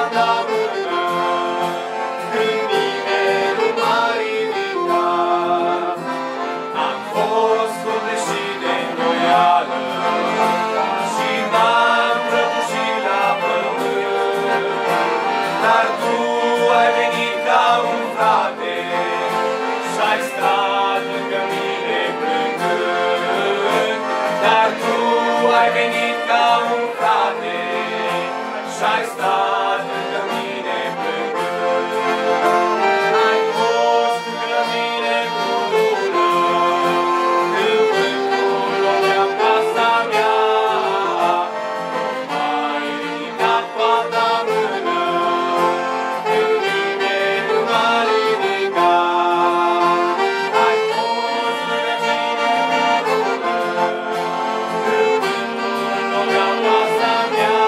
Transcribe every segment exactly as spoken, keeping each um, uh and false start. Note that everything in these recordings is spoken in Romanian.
ta mână, când nimeni nu m-a ridicat. Am fost copleșit de îndoială și m-am prăbușit la pământ, dar Tu ai venit ca un frate și-ai stat lângă mine plângând. Dar Tu ai venit ca un frate și-ai stat lângă mine plângând. Ai fost lângă mine cu lună, când vântul lovea casa mea. M-ai ridicat cu a Ta mână, când nimeni nu m-a ridicat. Ai fost lângă mine cu lună, când vântul lovea casa mea.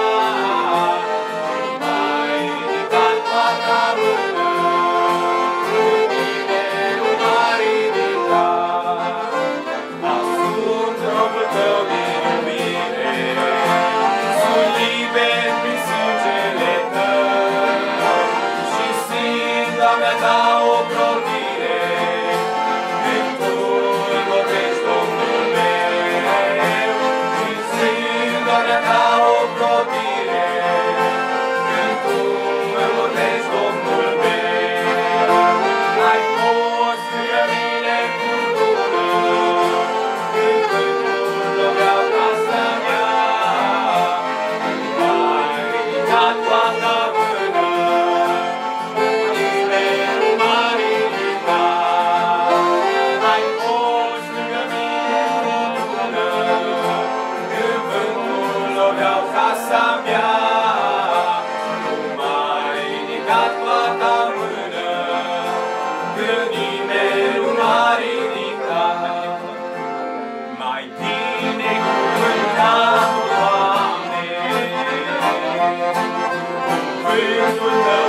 M-ai ridicat cu a Ta mână, când nimeni nu m-a ridicat. Ascund robul Tău din iubire, sunt liber prin sângele Tău și simt, Doamne, Ta ocrotire, când Tu îmi vorbești, Domnul meu. Și simt, Doamne, Ta ocrotire, când Tu îmi vorbești, Domnul meu. Ai fost lângă mine cu lună, când vântul lovea casa mea. M-ai ridicat cu a Ta mână, nimeni nu m-a ridicat. Ai fost lângă mine cu lună, când vântul lovea casa mea. M-ai ridicat cu a Ta mână, când nimeni nu m-a ridicat. Mai binecuvântat, Doamne, cuvântul Tău